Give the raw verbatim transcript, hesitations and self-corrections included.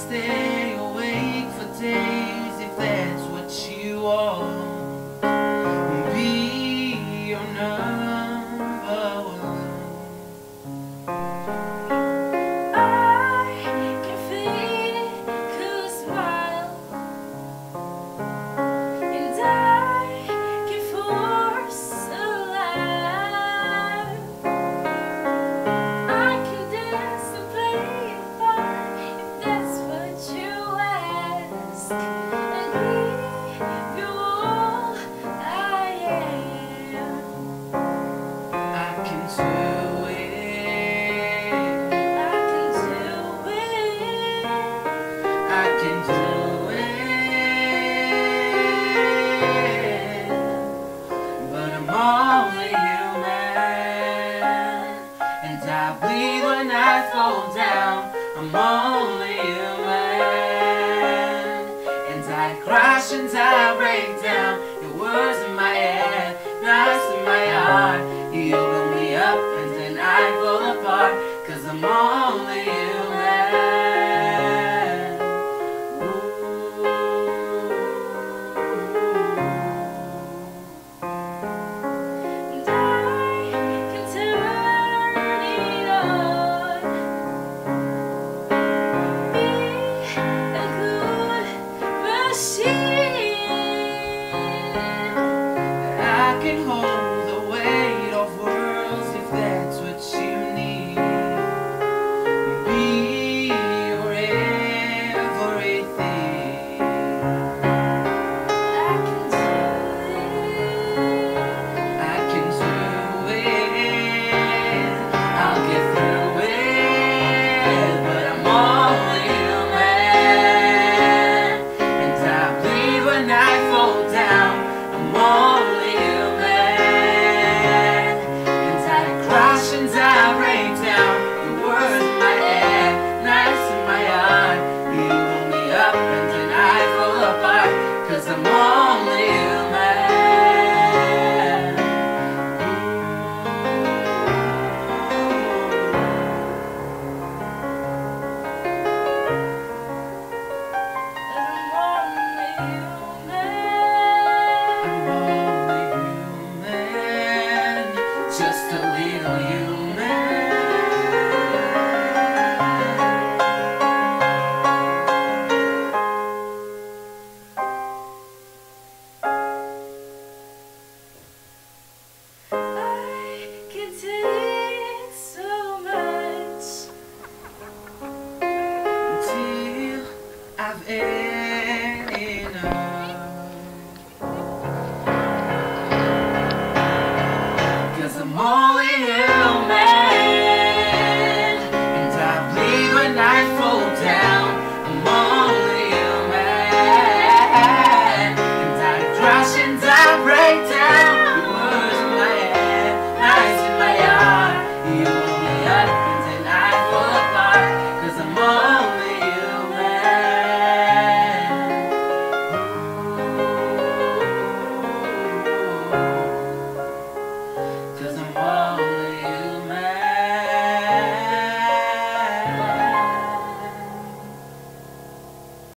stay awake for days if that's what you want. Be your number one. I can fake a smile, and I can force a laugh. I can dance and play a part if that's what you ask, and give you all I am. I can do it. I can do it. I can do it. But I'm only human, and I bleed when I fall down. I'm only human, and I crash and I break down. Your words in my head, knives in my heart. You build me up and then I fall apart, 'cause I'm only human. And I can turn it on, be a good machine. I can hold the weight of worlds if that's what you need. Be your everything. I can do it. I can do it. I'll get through it. But I'm only human, and I bleed when I fall down. I'm only human, and I crash and I break down. Your words in my head, knives in my heart. You hold me up and then I fall apart, 'cause I'm only human. I'm only human. I'm only human, just a little human. I can take so much. Until I've had enough, 'cause I'm only human.